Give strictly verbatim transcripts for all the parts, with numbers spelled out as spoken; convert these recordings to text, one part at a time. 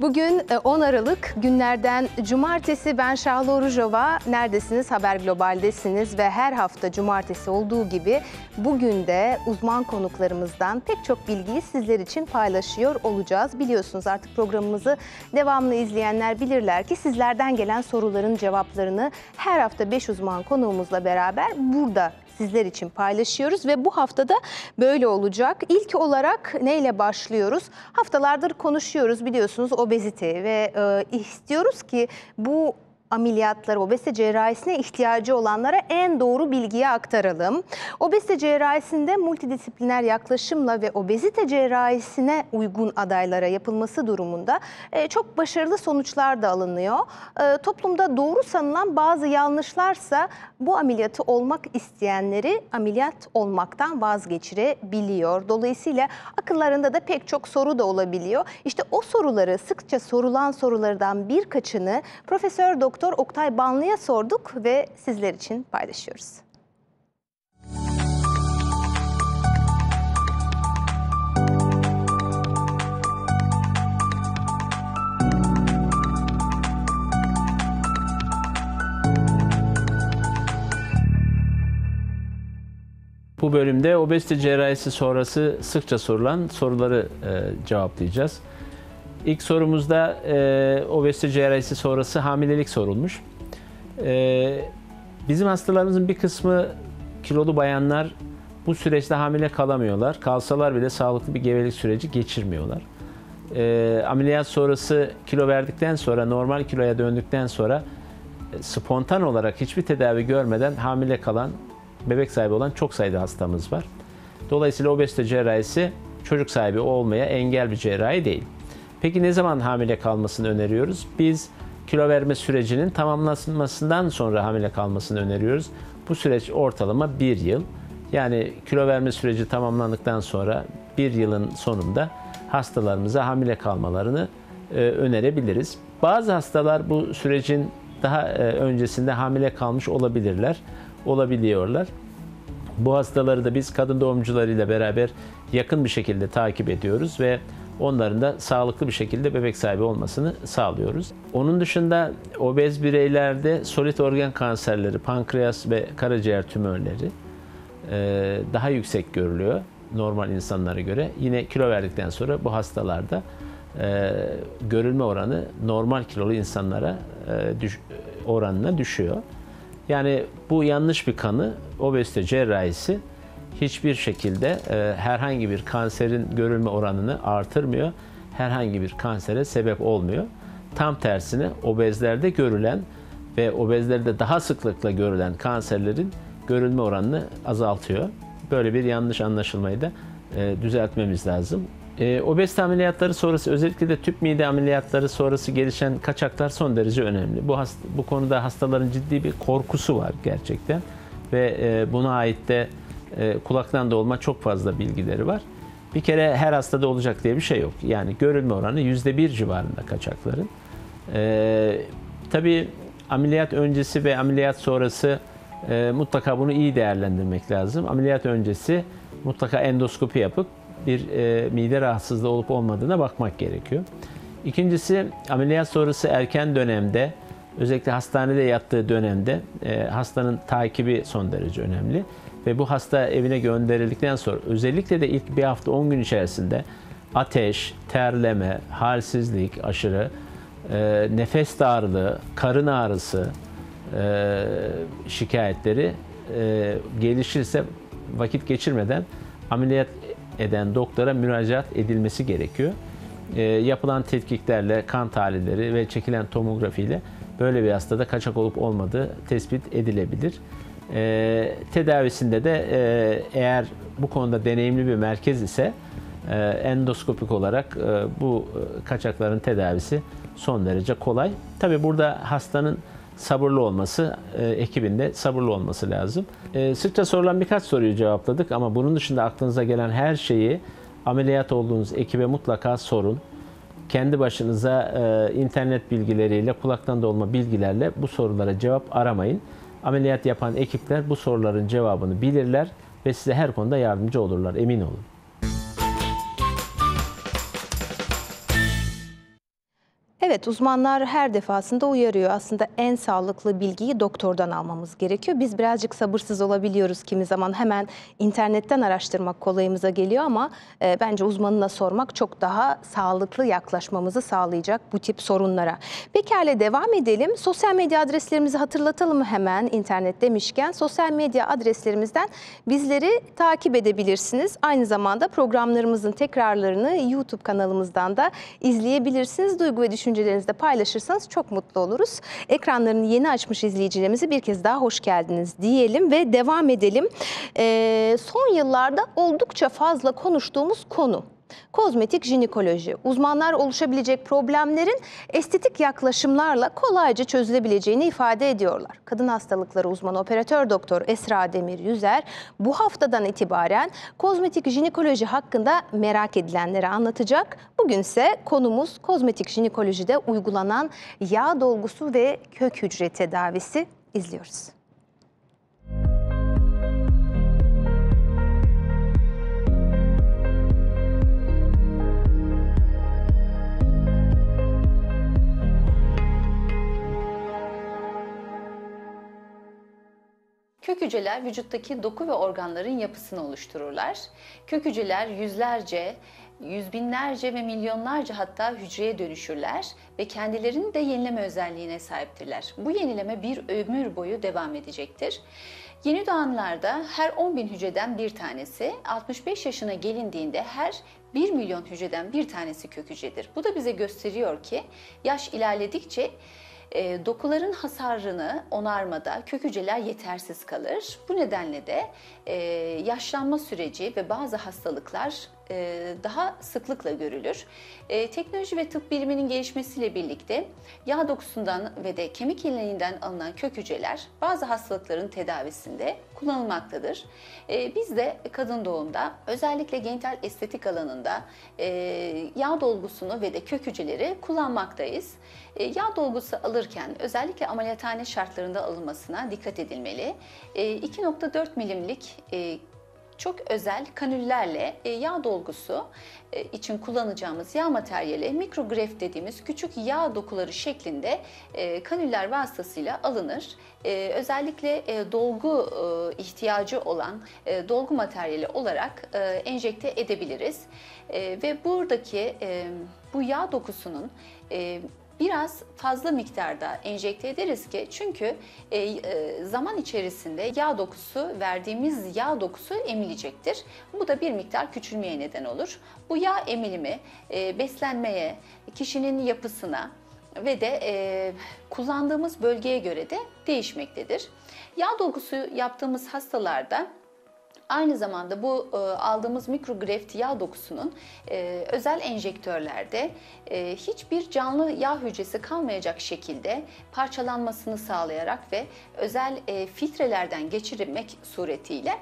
Bugün on Aralık, günlerden cumartesi. Ben Şahla Orucova. Neredesiniz? Haber Global'desiniz ve her hafta cumartesi olduğu gibi bugün de uzman konuklarımızdan pek çok bilgiyi sizler için paylaşıyor olacağız. Biliyorsunuz, artık programımızı devamlı izleyenler bilirler ki sizlerden gelen soruların cevaplarını her hafta beş uzman konuğumuzla beraber burada sizler için paylaşıyoruz ve bu haftada böyle olacak. İlk olarak neyle başlıyoruz? Haftalardır konuşuyoruz, biliyorsunuz, obezite ve e, istiyoruz ki bu ameliyatları, obezite cerrahisine ihtiyacı olanlara en doğru bilgiyi aktaralım. Obezite cerrahisinde multidisipliner yaklaşımla ve obezite cerrahisine uygun adaylara yapılması durumunda e, çok başarılı sonuçlar da alınıyor. E, toplumda doğru sanılan bazı yanlışlarsa bu ameliyatı olmak isteyenleri ameliyat olmaktan vazgeçirebiliyor. Dolayısıyla akıllarında da pek çok soru da olabiliyor. İşte o soruları, sıkça sorulan sorulardan birkaçını Profesör Doktor Oktay Banlı'ya sorduk ve sizler için paylaşıyoruz. Bu bölümde obezite cerrahisi sonrası sıkça sorulan soruları e, cevaplayacağız. İlk sorumuzda e, obezite cerrahisi sonrası hamilelik sorulmuş. E, bizim hastalarımızın bir kısmı kilolu bayanlar bu süreçte hamile kalamıyorlar. Kalsalar bile sağlıklı bir gebelik süreci geçirmiyorlar. E, ameliyat sonrası kilo verdikten sonra, normal kiloya döndükten sonra e, spontan olarak hiçbir tedavi görmeden hamile kalan, bebek sahibi olan çok sayıda hastamız var. Dolayısıyla obezite cerrahisi çocuk sahibi olmaya engel bir cerrahi değil. Peki ne zaman hamile kalmasını öneriyoruz? Biz kilo verme sürecinin tamamlanmasından sonra hamile kalmasını öneriyoruz. Bu süreç ortalama bir yıl. Yani kilo verme süreci tamamlandıktan sonra bir yılın sonunda hastalarımıza hamile kalmalarını e, önerebiliriz. Bazı hastalar bu sürecin daha e, öncesinde hamile kalmış olabilirler, olabiliyorlar. Bu hastaları da biz kadın doğumcularıyla beraber yakın bir şekilde takip ediyoruz ve onların da sağlıklı bir şekilde bebek sahibi olmasını sağlıyoruz. Onun dışında obez bireylerde solit organ kanserleri, pankreas ve karaciğer tümörleri daha yüksek görülüyor normal insanlara göre. Yine kilo verdikten sonra bu hastalarda görülme oranı normal kilolu insanlara oranına düşüyor. Yani bu yanlış bir kanı. Obezite cerrahisi hiçbir şekilde e, herhangi bir kanserin görülme oranını artırmıyor. Herhangi bir kansere sebep olmuyor. Tam tersine obezlerde görülen ve obezlerde daha sıklıkla görülen kanserlerin görülme oranını azaltıyor. Böyle bir yanlış anlaşılmayı da e, düzeltmemiz lazım. E, obezite ameliyatları sonrası, özellikle de tüp mide ameliyatları sonrası gelişen kaçaklar son derece önemli. Bu, hasta, bu konuda hastaların ciddi bir korkusu var gerçekten ve e, buna ait de e, kulaktan dolma çok fazla bilgileri var. Bir kere her hastada olacak diye bir şey yok. Yani görülme oranı yüzde bir civarında kaçakların. E, tabii ameliyat öncesi ve ameliyat sonrası e, mutlaka bunu iyi değerlendirmek lazım. Ameliyat öncesi mutlaka endoskopi yapıp bir e, mide rahatsızlığı olup olmadığına bakmak gerekiyor. İkincisi, ameliyat sonrası erken dönemde, özellikle hastanede yattığı dönemde e, hastanın takibi son derece önemli. Ve bu hasta evine gönderildikten sonra özellikle de ilk bir hafta on gün içerisinde ateş, terleme, halsizlik aşırı, e, nefes darlığı, karın ağrısı e, şikayetleri e, gelişirse vakit geçirmeden ameliyat eden doktora müracaat edilmesi gerekiyor. E, yapılan tetkiklerle, kan tahlilleri ve çekilen tomografiyle böyle bir hastada kaçak olup olmadığı tespit edilebilir. E, tedavisinde de e, eğer bu konuda deneyimli bir merkez ise e, endoskopik olarak e, bu kaçakların tedavisi son derece kolay. Tabii burada hastanın sabırlı olması, e, ekibinde sabırlı olması lazım. E, sıkça sorulan birkaç soruyu cevapladık ama bunun dışında aklınıza gelen her şeyi ameliyat olduğunuz ekibe mutlaka sorun. Kendi başınıza e, internet bilgileriyle, kulaktan dolma bilgilerle bu sorulara cevap aramayın. Ameliyat yapan ekipler bu soruların cevabını bilirler ve size her konuda yardımcı olurlar, emin olun. Evet, uzmanlar her defasında uyarıyor. Aslında en sağlıklı bilgiyi doktordan almamız gerekiyor. Biz birazcık sabırsız olabiliyoruz kimi zaman. Hemen internetten araştırmak kolayımıza geliyor ama e, bence uzmanına sormak çok daha sağlıklı yaklaşmamızı sağlayacak bu tip sorunlara. Pekala, devam edelim. Sosyal medya adreslerimizi hatırlatalım mı hemen internet demişken? Sosyal medya adreslerimizden bizleri takip edebilirsiniz. Aynı zamanda programlarımızın tekrarlarını YouTube kanalımızdan da izleyebilirsiniz. Duygu ve düşüncelerinizi de paylaşırsanız çok mutlu oluruz. Ekranlarını yeni açmış izleyicilerimize bir kez daha hoş geldiniz diyelim ve devam edelim. Ee, son yıllarda oldukça fazla konuştuğumuz konu kozmetik jinekoloji. Uzmanlar oluşabilecek problemlerin estetik yaklaşımlarla kolayca çözülebileceğini ifade ediyorlar. Kadın hastalıkları uzmanı operatör doktor Esra Demir Yüzer bu haftadan itibaren kozmetik jinekoloji hakkında merak edilenleri anlatacak. Bugünse konumuz kozmetik jinekolojide uygulanan yağ dolgusu ve kök hücre tedavisi. İzliyoruz. Kök hücreler vücuttaki doku ve organların yapısını oluştururlar. Kök hücreler yüzlerce, yüz binlerce ve milyonlarca hatta hücreye dönüşürler ve kendilerini de yenileme özelliğine sahiptirler. Bu yenileme bir ömür boyu devam edecektir. Yeni doğanlarda her on bin hücreden bir tanesi, altmış beş yaşına gelindiğinde her bir milyon hücreden bir tanesi kök hücredir. Bu da bize gösteriyor ki yaş ilerledikçe E, dokuların hasarını onarmada kök hücreler yetersiz kalır. Bu nedenle de e, yaşlanma süreci ve bazı hastalıklar e, daha sıklıkla görülür. E, teknoloji ve tıp biliminin gelişmesiyle birlikte yağ dokusundan ve de kemik iliğinden alınan kök hücreler bazı hastalıkların tedavisinde kullanılmaktadır. E, biz de kadın doğumda özellikle genital estetik alanında e, yağ dolgusunu ve de kök hücreleri kullanmaktayız. E, yağ dolgusu alırken özellikle ameliyathane şartlarında alınmasına dikkat edilmeli. E, iki nokta dört milimlik e, çok özel kanüllerle e, yağ dolgusu e, için kullanacağımız yağ materyali mikrogreft dediğimiz küçük yağ dokuları şeklinde e, kanüller vasıtasıyla alınır. E, özellikle e, dolgu e, ihtiyacı olan e, dolgu materyali olarak e, enjekte edebiliriz. E, ve buradaki e, bu yağ dokusunun e, biraz fazla miktarda enjekte ederiz ki çünkü e, e, zaman içerisinde yağ dokusu, verdiğimiz yağ dokusu emilecektir. Bu da bir miktar küçülmeye neden olur. Bu yağ emilimi e, beslenmeye, kişinin yapısına ve de e, kullandığımız bölgeye göre de değişmektedir. Yağ dolgusu yaptığımız hastalarda aynı zamanda bu e, aldığımız mikrogreft yağ dokusunun e, özel enjektörlerde e, hiçbir canlı yağ hücresi kalmayacak şekilde parçalanmasını sağlayarak ve özel e, filtrelerden geçirmek suretiyle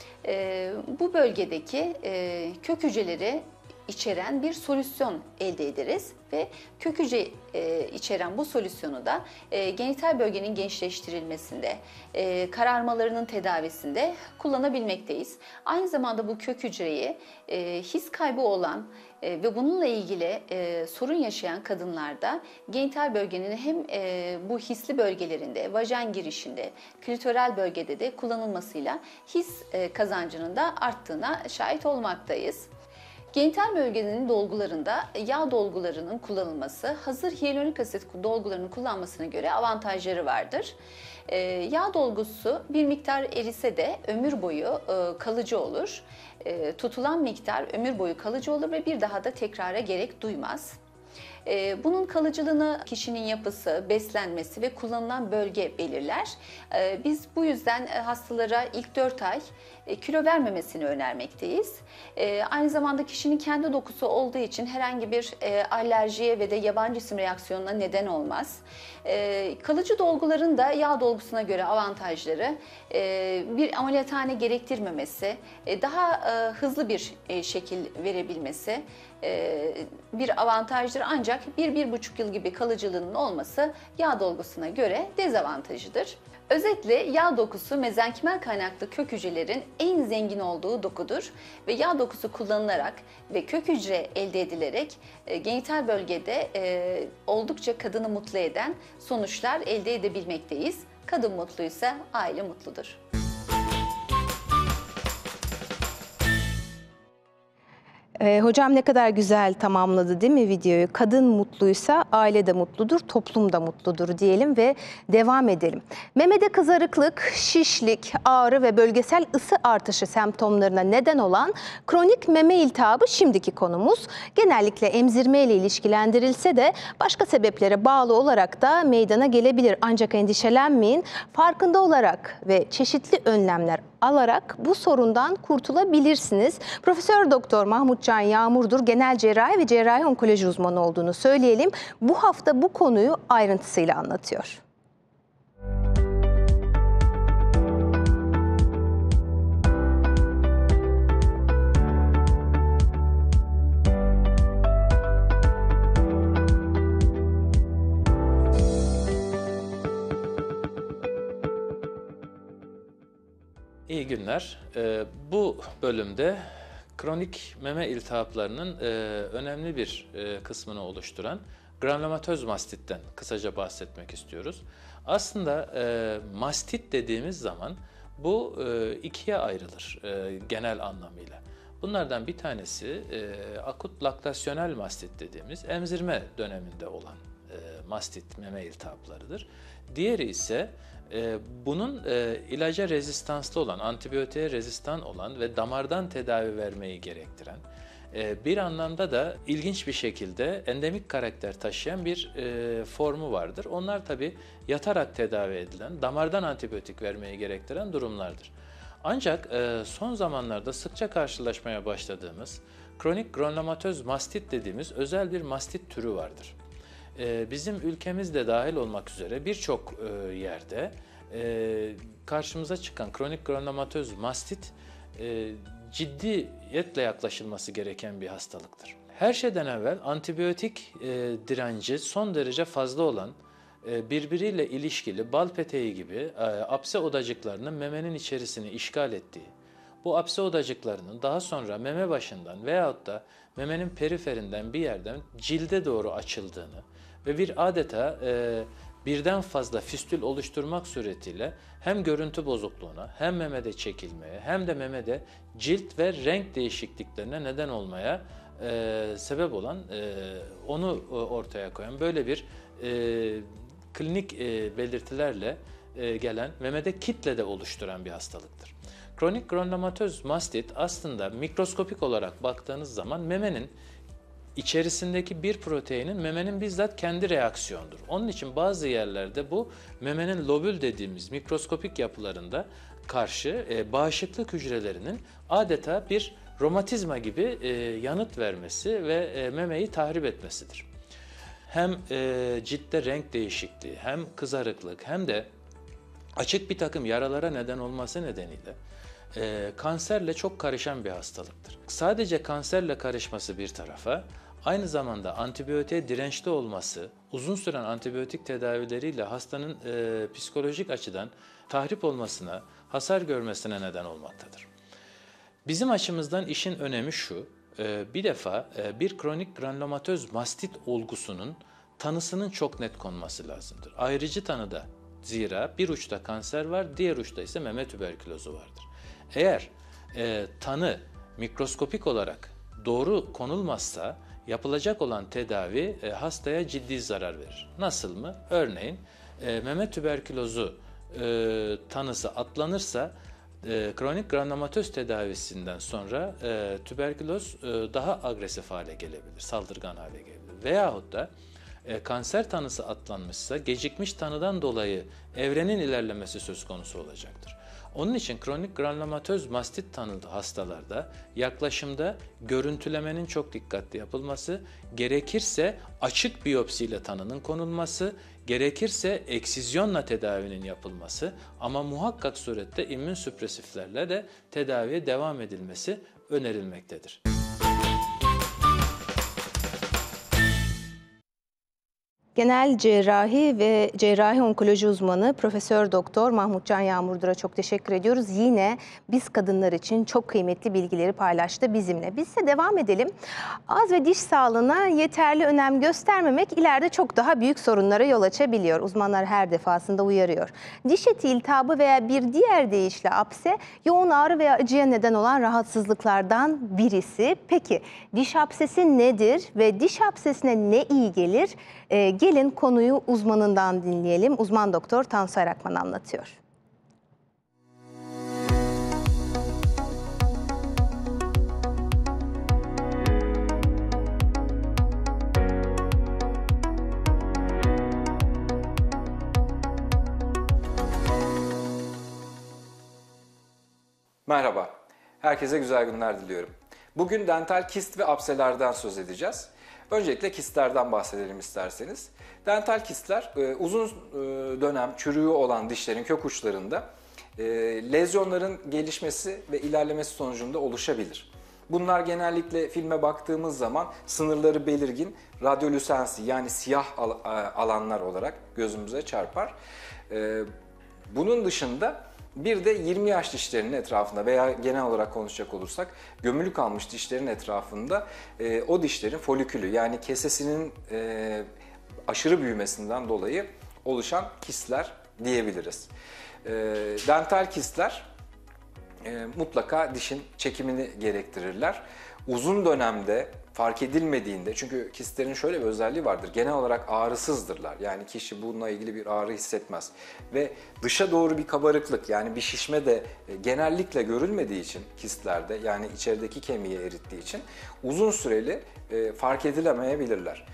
e, bu bölgedeki e, kök hücreleri içeren bir solüsyon elde ederiz ve kök hücre e, içeren bu solüsyonu da e, genital bölgenin gençleştirilmesinde, e, kararmalarının tedavisinde kullanabilmekteyiz. Aynı zamanda bu kök hücreyi e, his kaybı olan e, ve bununla ilgili e, sorun yaşayan kadınlarda genital bölgenin hem e, bu hisli bölgelerinde, vajen girişinde, klitoral bölgede de kullanılmasıyla his e, kazancının da arttığına şahit olmaktayız. Genital bölgenin dolgularında yağ dolgularının kullanılması hazır hyaluronik asit dolgularının kullanmasına göre avantajları vardır. Ee, yağ dolgusu bir miktar erise de ömür boyu e, kalıcı olur. E, tutulan miktar ömür boyu kalıcı olur ve bir daha da tekrara gerek duymaz. Bunun kalıcılığını kişinin yapısı, beslenmesi ve kullanılan bölge belirler. Biz bu yüzden hastalara ilk dört ay kilo vermemesini önermekteyiz. Aynı zamanda kişinin kendi dokusu olduğu için herhangi bir alerjiye ve de yabancı cisim reaksiyonuna neden olmaz. Kalıcı dolguların da yağ dolgusuna göre avantajları bir ameliyathane gerektirmemesi, daha hızlı bir şekil verebilmesi bir avantajdır. Ancak bir bir buçuk yıl gibi kalıcılığının olması yağ dolgusuna göre dezavantajıdır. Özetle yağ dokusu mezenkimel kaynaklı kök hücrelerin en zengin olduğu dokudur ve yağ dokusu kullanılarak ve kök hücre elde edilerek e, genital bölgede e, oldukça kadını mutlu eden sonuçlar elde edebilmekteyiz. Kadın mutluysa aile mutludur. Ee, hocam ne kadar güzel tamamladı değil mi videoyu? Kadın mutluysa aile de mutludur, toplum da mutludur diyelim ve devam edelim. Memede kızarıklık, şişlik, ağrı ve bölgesel ısı artışı semptomlarına neden olan kronik meme iltihabı şimdiki konumuz. Genellikle emzirme ile ilişkilendirilse de başka sebeplere bağlı olarak da meydana gelebilir. Ancak endişelenmeyin, farkında olarak ve çeşitli önlemler alarak bu sorundan kurtulabilirsiniz. Profesör Doktor Mahmut Can Yağmurdur, genel cerrahi ve cerrahi onkoloji uzmanı olduğunu söyleyelim. Bu hafta bu konuyu ayrıntısıyla anlatıyor. İyi günler. Ee, bu bölümde kronik meme iltihaplarının e, önemli bir e, kısmını oluşturan granulomatöz mastitten kısaca bahsetmek istiyoruz. Aslında e, mastit dediğimiz zaman bu e, ikiye ayrılır e, genel anlamıyla. Bunlardan bir tanesi e, akut laktasyonel mastit dediğimiz emzirme döneminde olan e, mastit meme iltihaplarıdır. Diğeri ise e, bunun e, ilaca rezistanslı olan, antibiyotiğe rezistan olan ve damardan tedavi vermeyi gerektiren, e, bir anlamda da ilginç bir şekilde endemik karakter taşıyan bir e, formu vardır. Onlar tabii yatarak tedavi edilen, damardan antibiyotik vermeyi gerektiren durumlardır. Ancak e, son zamanlarda sıkça karşılaşmaya başladığımız kronik granulomatöz mastit dediğimiz özel bir mastit türü vardır. E, bizim ülkemizde dahil olmak üzere birçok e, yerde e, karşımıza çıkan kronik granulomatöz mastit e, ciddiyetle yaklaşılması gereken bir hastalıktır. Her şeyden evvel antibiyotik e, direnci son derece fazla olan, birbiriyle ilişkili bal peteği gibi apse odacıklarının memenin içerisini işgal ettiği, bu apse odacıklarının daha sonra meme başından veyahut da memenin periferinden bir yerden cilde doğru açıldığını ve bir adeta birden fazla fistül oluşturmak suretiyle hem görüntü bozukluğuna, hem memede çekilmeye, hem de memede cilt ve renk değişikliklerine neden olmaya sebep olan, onu ortaya koyan böyle bir klinik e, belirtilerle e, gelen, memede kitle de oluşturan bir hastalıktır. Kronik granulomatöz mastit aslında mikroskopik olarak baktığınız zaman memenin içerisindeki bir proteinin memenin bizzat kendi reaksiyonudur. Onun için bazı yerlerde bu memenin lobül dediğimiz mikroskopik yapılarında karşı e, bağışıklık hücrelerinin adeta bir romatizma gibi e, yanıt vermesi ve e, memeyi tahrip etmesidir. Hem e, ciltte renk değişikliği, hem kızarıklık, hem de açık bir takım yaralara neden olması nedeniyle e, kanserle çok karışan bir hastalıktır. Sadece kanserle karışması bir tarafa, aynı zamanda antibiyotiğe dirençli olması, uzun süren antibiyotik tedavileriyle hastanın e, psikolojik açıdan tahrip olmasına, hasar görmesine neden olmaktadır. Bizim açımızdan işin önemi şu: bir defa bir kronik granulomatöz mastit olgusunun tanısının çok net konması lazımdır. Ayrıcı tanıda, zira bir uçta kanser var, diğer uçta ise meme tüberkülozu vardır. Eğer e, tanı mikroskopik olarak doğru konulmazsa yapılacak olan tedavi e, hastaya ciddi zarar verir. Nasıl mı? Örneğin e, meme tüberkülozu e, tanısı atlanırsa E, kronik granulomatöz tedavisinden sonra e, tüberküloz e, daha agresif hale gelebilir, saldırgan hale gelebilir. Veyahut da e, kanser tanısı atlanmışsa gecikmiş tanıdan dolayı evrenin ilerlemesi söz konusu olacaktır. Onun için kronik granulomatöz mastit tanılı hastalarda yaklaşımda görüntülemenin çok dikkatli yapılması, gerekirse açık biyopsiyle tanının konulması, gerekirse eksizyonla tedavinin yapılması ama muhakkak surette immünsüpresiflerle de tedaviye devam edilmesi önerilmektedir. Genel cerrahi ve cerrahi onkoloji uzmanı Profesör Doktor Mahmut Can Yağmurdur'a çok teşekkür ediyoruz. Yine biz kadınlar için çok kıymetli bilgileri paylaştı bizimle. Biz de devam edelim. Ağız ve diş sağlığına yeterli önem göstermemek ileride çok daha büyük sorunlara yol açabiliyor. Uzmanlar her defasında uyarıyor. Diş eti iltihabı veya bir diğer deyişle apse yoğun ağrı veya acıya neden olan rahatsızlıklardan birisi. Peki diş apsesi nedir ve diş apsesine ne iyi gelir? Ee, gelin konuyu uzmanından dinleyelim. Uzman doktor Tansu Erakman anlatıyor. Merhaba, herkese güzel günler diliyorum. Bugün dental kist ve apselerden söz edeceğiz. Öncelikle kistlerden bahsedelim isterseniz. Dental kistler uzun dönem çürüğü olan dişlerin kök uçlarında lezyonların gelişmesi ve ilerlemesi sonucunda oluşabilir. Bunlar genellikle filme baktığımız zaman sınırları belirgin radyolüsensi yani siyah alanlar olarak gözümüze çarpar. Bunun dışında bir de yirmi yaş dişlerinin etrafında veya genel olarak konuşacak olursak gömülü kalmış dişlerin etrafında e, o dişlerin folikülü yani kesesinin e, aşırı büyümesinden dolayı oluşan kistler diyebiliriz. E, dental kistler e, mutlaka dişin çekimini gerektirirler. Uzun dönemde fark edilmediğinde, çünkü kistlerin şöyle bir özelliği vardır, genel olarak ağrısızdırlar. Yani kişi bununla ilgili bir ağrı hissetmez. Ve dışa doğru bir kabarıklık yani bir şişme de genellikle görülmediği için kistlerde yani içerideki kemiği erittiği için uzun süreli fark edilemeyebilirler.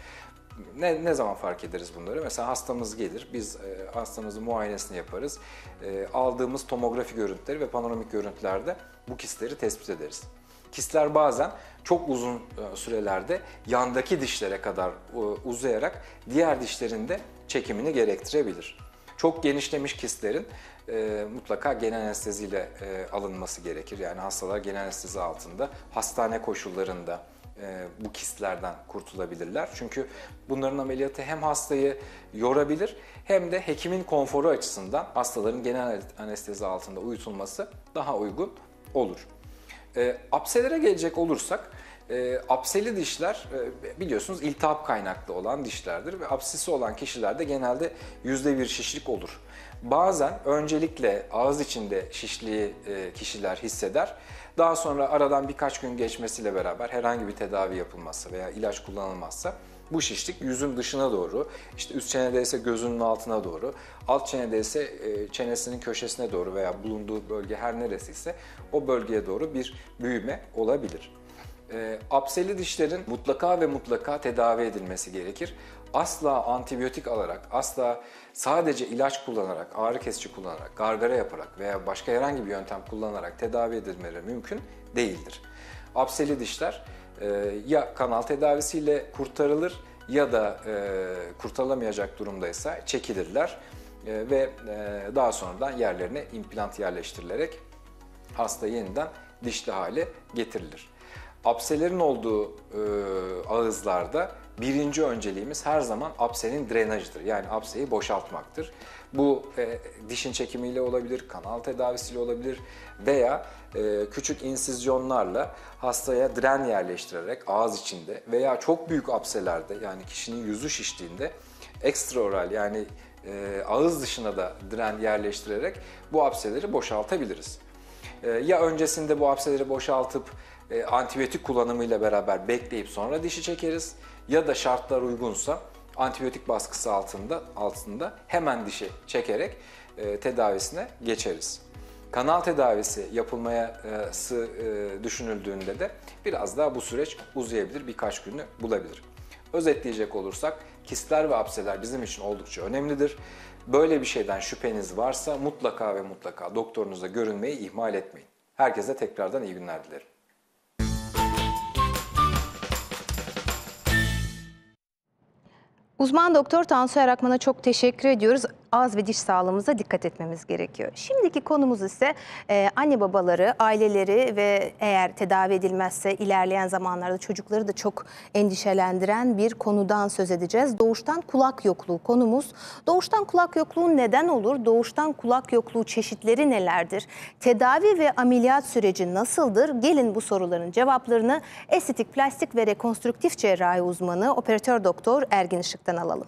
Ne, ne zaman fark ederiz bunları? Mesela hastamız gelir, biz e, hastamızın muayenesini yaparız. E, aldığımız tomografi görüntüleri ve panoramik görüntülerde bu kistleri tespit ederiz. Kistler bazen çok uzun sürelerde yandaki dişlere kadar uzayarak diğer dişlerin de çekimini gerektirebilir. Çok genişlemiş kistlerin e, mutlaka genel anesteziyle e, alınması gerekir. Yani hastalar genel anestezi altında hastane koşullarında e, bu kistlerden kurtulabilirler. Çünkü bunların ameliyatı hem hastayı yorabilir hem de hekimin konforu açısından hastaların genel anestezi altında uyutulması daha uygun olur. E, apselere gelecek olursak, e, apseli dişler e, biliyorsunuz iltihap kaynaklı olan dişlerdir ve apsisi olan kişilerde genelde yüzde bir şişlik olur. Bazen öncelikle ağız içinde şişliği e, kişiler hisseder. Daha sonra aradan birkaç gün geçmesiyle beraber herhangi bir tedavi yapılmazsa veya ilaç kullanılmazsa bu şişlik yüzün dışına doğru, işte üst çenede ise gözünün altına doğru, alt çenede ise çenesinin köşesine doğru veya bulunduğu bölge her neresiyse o bölgeye doğru bir büyüme olabilir. E, apseli dişlerin mutlaka ve mutlaka tedavi edilmesi gerekir. Asla antibiyotik alarak, asla sadece ilaç kullanarak, ağrı kesici kullanarak, gargara yaparak veya başka herhangi bir yöntem kullanarak tedavi edilmeleri mümkün değildir. Apseli dişler e, ya kanal tedavisiyle kurtarılır ya da e, kurtarılamayacak durumdaysa çekilirler e, ve e, daha sonradan yerlerine implant yerleştirilerek hasta yeniden dişli hale getirilir. Apselerin olduğu e, ağızlarda birinci önceliğimiz her zaman apsenin drenajıdır. Yani apseyi boşaltmaktır. Bu e, dişin çekimiyle olabilir, kanal tedavisiyle olabilir veya e, küçük insizyonlarla hastaya dren yerleştirerek ağız içinde veya çok büyük apselerde yani kişinin yüzü şiştiğinde ekstraoral yani e, ağız dışına da dren yerleştirerek bu apseleri boşaltabiliriz. E, ya öncesinde bu apseleri boşaltıp e, antibiyotik kullanımıyla beraber bekleyip sonra dişi çekeriz ya da şartlar uygunsa antibiyotik baskısı altında altında hemen dişi çekerek e, tedavisine geçeriz. Kanal tedavisi yapılması e, düşünüldüğünde de biraz daha bu süreç uzayabilir, birkaç günü bulabilir. Özetleyecek olursak kistler ve apseler bizim için oldukça önemlidir. Böyle bir şeyden şüpheniz varsa mutlaka ve mutlaka doktorunuza görünmeyi ihmal etmeyin. Herkese tekrardan iyi günler dilerim. Uzman doktor Tansu Erakman'a çok teşekkür ediyoruz. ağız ve diş sağlığımıza dikkat etmemiz gerekiyor. Şimdiki konumuz ise e, anne babaları, aileleri ve eğer tedavi edilmezse ilerleyen zamanlarda çocukları da çok endişelendiren bir konudan söz edeceğiz. Doğuştan kulak yokluğu konumuz. Doğuştan kulak yokluğu neden olur? Doğuştan kulak yokluğu çeşitleri nelerdir? Tedavi ve ameliyat süreci nasıldır? Gelin bu soruların cevaplarını estetik, plastik ve rekonstrüktif cerrahi uzmanı operatör doktor Ergin Işık'tan alalım.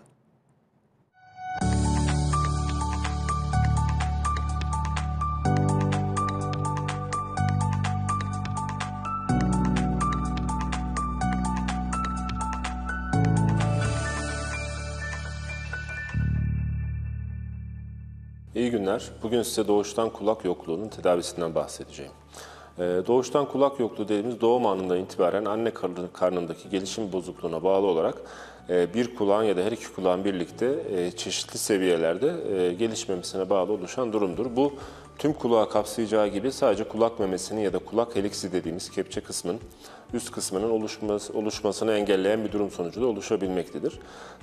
İyi günler. Bugün size doğuştan kulak yokluğunun tedavisinden bahsedeceğim. Ee, doğuştan kulak yokluğu dediğimiz doğum anından itibaren anne karnındaki gelişim bozukluğuna bağlı olarak e, bir kulağın ya da her iki kulağın birlikte e, çeşitli seviyelerde e, gelişmemesine bağlı oluşan durumdur. Bu tüm kulağı kapsayacağı gibi sadece kulak memesinin ya da kulak heliksi dediğimiz kepçe kısmın üst kısmının oluşması, oluşmasını engelleyen bir durum sonucu da oluşabilmektedir.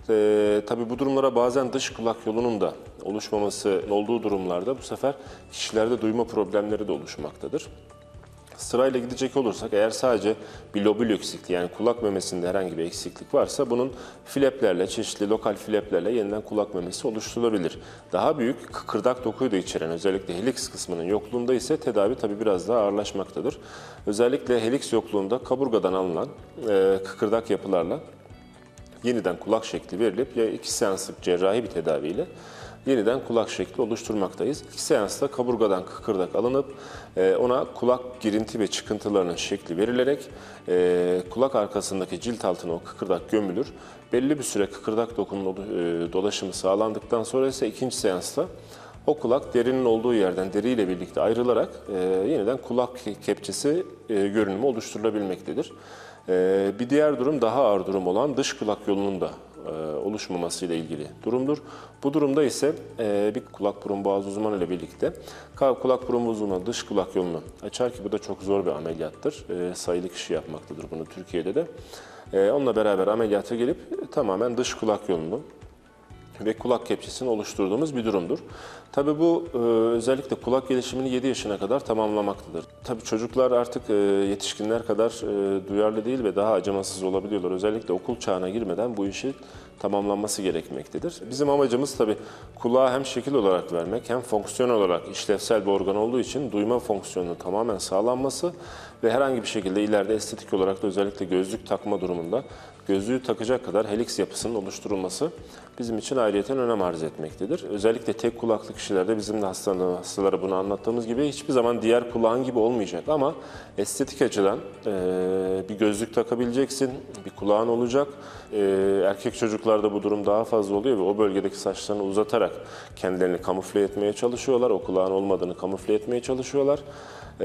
Ee, tabii bu durumlara bazen dış kulak yolunun da oluşmaması olduğu durumlarda bu sefer kişilerde duyma problemleri de oluşmaktadır. Sırayla gidecek olursak eğer sadece bir lobül eksikliği yani kulak memesinde herhangi bir eksiklik varsa bunun fleplerle, çeşitli lokal fleplerle yeniden kulak memesi oluşturulabilir. Daha büyük kıkırdak dokuyu da içeren özellikle heliks kısmının yokluğunda ise tedavi tabii biraz daha ağırlaşmaktadır. Özellikle heliks yokluğunda kaburgadan alınan e, kıkırdak yapılarla yeniden kulak şekli verilip ya iki seanslık cerrahi bir tedaviyle yeniden kulak şekli oluşturmaktayız. İki seansta kaburgadan kıkırdak alınıp ona kulak girinti ve çıkıntılarının şekli verilerek kulak arkasındaki cilt altına o kıkırdak gömülür. Belli bir süre kıkırdak dokunun dolaşımı sağlandıktan sonra ise ikinci seansta o kulak derinin olduğu yerden deriyle birlikte ayrılarak yeniden kulak kepçesi görünümü oluşturulabilmektedir. Bir diğer durum daha ağır durum olan dış kulak yolunun da oluşmaması ile ilgili durumdur. Bu durumda ise bir kulak burun boğaz uzmanı ile birlikte kulak burun boğaz uzmanı dış kulak yolunu açar ki bu da çok zor bir ameliyattır. Sayılı kişi yapmaktadır bunu Türkiye'de de. Onunla beraber ameliyata gelip tamamen dış kulak yolunu ve kulak kepçesini oluşturduğumuz bir durumdur. Tabii bu e, özellikle kulak gelişimini yedi yaşına kadar tamamlamaktadır. Tabii çocuklar artık e, yetişkinler kadar e, duyarlı değil ve daha acımasız olabiliyorlar. Özellikle okul çağına girmeden bu işi tamamlanması gerekmektedir. Bizim amacımız tabii kulağa hem şekil olarak vermek hem fonksiyon olarak işlevsel bir organ olduğu için duyma fonksiyonunun tamamen sağlanması ve herhangi bir şekilde ileride estetik olarak da özellikle gözlük takma durumunda gözlüğü takacak kadar heliks yapısının oluşturulması bizim için ayrıyeten önem arz etmektedir. Özellikle tek kulaklı kişilerde bizim de hastalara bunu anlattığımız gibi hiçbir zaman diğer kulağın gibi olmayacak ama estetik açıdan e, bir gözlük takabileceksin, bir kulağın olacak. E, erkek çocuklarda bu durum daha fazla oluyor ve o bölgedeki saçlarını uzatarak kendilerini kamufle etmeye çalışıyorlar. O kulağın olmadığını kamufle etmeye çalışıyorlar. E,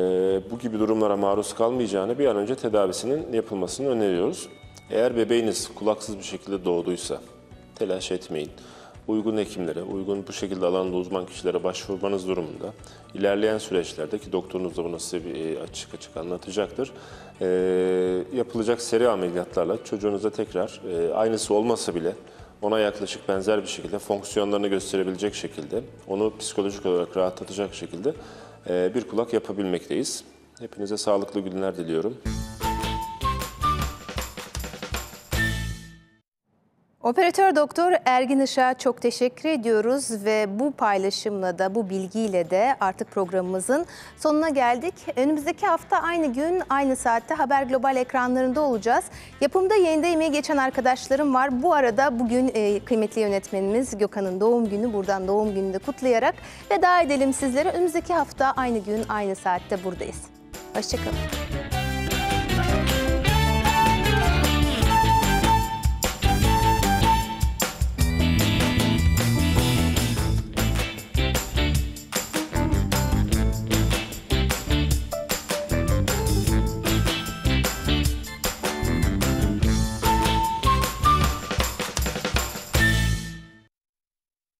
bu gibi durumlara maruz kalmayacağını bir an önce tedavisinin yapılmasını öneriyoruz. Eğer bebeğiniz kulaksız bir şekilde doğduysa telaş etmeyin. Uygun hekimlere, uygun bu şekilde alanda uzman kişilere başvurmanız durumunda ilerleyen süreçlerde ki doktorunuz da bunu size bir açık açık anlatacaktır. E, yapılacak seri ameliyatlarla çocuğunuza tekrar e, aynısı olmasa bile ona yaklaşık benzer bir şekilde fonksiyonlarını gösterebilecek şekilde, onu psikolojik olarak rahatlatacak şekilde e, bir kulak yapabilmekteyiz. Hepinize sağlıklı günler diliyorum. Operatör Doktor Ergin Işık'a çok teşekkür ediyoruz ve bu paylaşımla da bu bilgiyle de artık programımızın sonuna geldik. Önümüzdeki hafta aynı gün aynı saatte Haber Global ekranlarında olacağız. Yapımda yayında emeği geçen arkadaşlarım var. Bu arada bugün e, kıymetli yönetmenimiz Gökhan'ın doğum günü. Buradan doğum gününü de kutlayarak veda edelim sizlere. Önümüzdeki hafta aynı gün aynı saatte buradayız. Hoşçakalın.